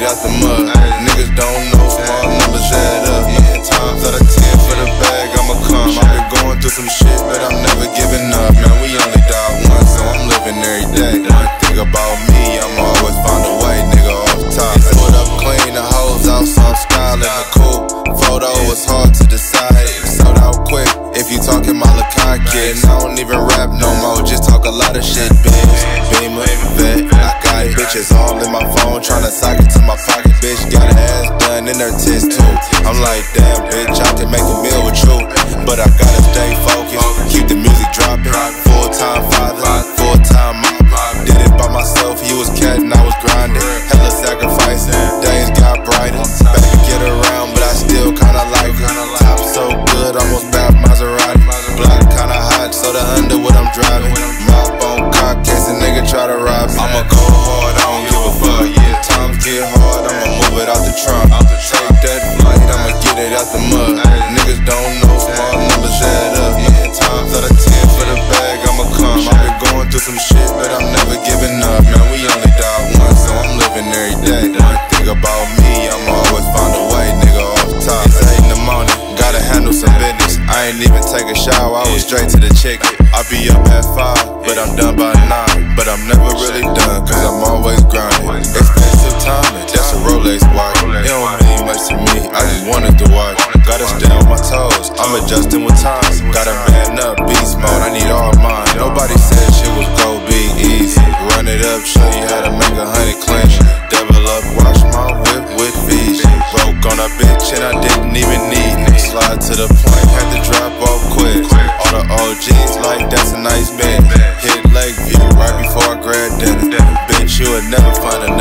out the mud. Niggas don't know, small numbers add up. 9 times out of 10 for the bag, I'ma come. I've been going through some shit, but I'm never giving up. Man, we only die once, so I'm living every day. One thing about me, I'ma always find a way, nigga, off top. Put up clean, the hoes out, so I'm styling the coupe. Photo was hard to decide, sold out quick. If you talking my Lakai kid, I don't even rap no more, just talk a lot of shit, bitch. Beamer, vet, I got bitches all in my phone, tryna sock it to my pocket, bitch. Got her ass done in her tits too. I'm like, damn, bitch, I can make a meal with you, but I gotta stay focused, keep the music dropping. Full-time father, full-time mom. Did it by myself, he was catting, I was grinding. Hella sacrificing, days got brighter. Better get around, but I still kinda like her. Top so good, almost bad Maserati. Block kinda hot, so the Underwood I'm driving. Mop on cock, case a nigga try to rob me. I'ma go hard, I don't give a fuck. Yeah, times get hard, I'ma move it out the trunk. Take that flight, I'ma get it out the mud. Niggas don't know, small numbers add up. 9 times out of 10 for the bag, I'ma come. I've been going through some shit, but I'm never giving up. Man, we only die once, so I'm living every day. One thing about me, I'ma always find a way, nigga, off top. It's 8 in the morning, gotta handle some business. I ain't even take a shower, I was straight to the chicken. I be up at 5, but I'm done by 9. But I'm never really done, cause I'm always grinding. Expensive timing, that's a Rolex watch. It don't mean much to me, I just wanted to watch. Gotta stay on my toes, I'm adjusting with time. Gotta man up, beast mode, I need all mine. Nobody said shit was gon' be easy. Run it up, show you how to make 100 clinch. Devil up, wash my whip with Fiji. Broke on a bitch and I didn't even need it. Slide to the point, had to drop off quick. All the OGs like that's a nice bed. Hit Lakeview right before I grad dinner. Bitch, you would never find a